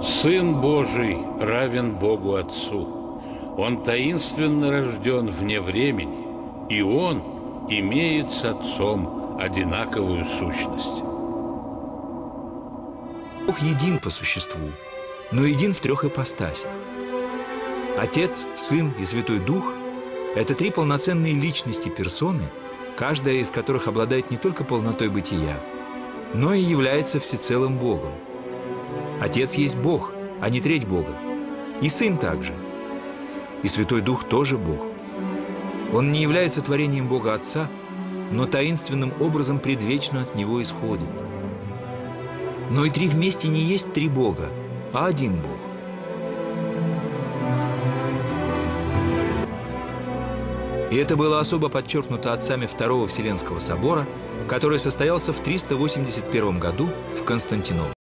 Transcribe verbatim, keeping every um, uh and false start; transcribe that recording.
Сын Божий равен Богу Отцу. Он таинственно рожден вне времени, и Он имеет с Отцом одинаковую сущность. Бог един по существу, но един в трех ипостасях. Отец, Сын и Святой Дух – это три полноценные личности персоны, каждая из которых обладает не только полнотой бытия, но и является всецелым Богом. Отец есть Бог, а не треть Бога. И Сын также. И Святой Дух тоже Бог. Он не является творением Бога Отца, но таинственным образом предвечно от Него исходит. Но и три вместе не есть три Бога, а один Бог. И это было особо подчеркнуто отцами Второго Вселенского собора, который состоялся в триста восемьдесят первом году в Константинополе.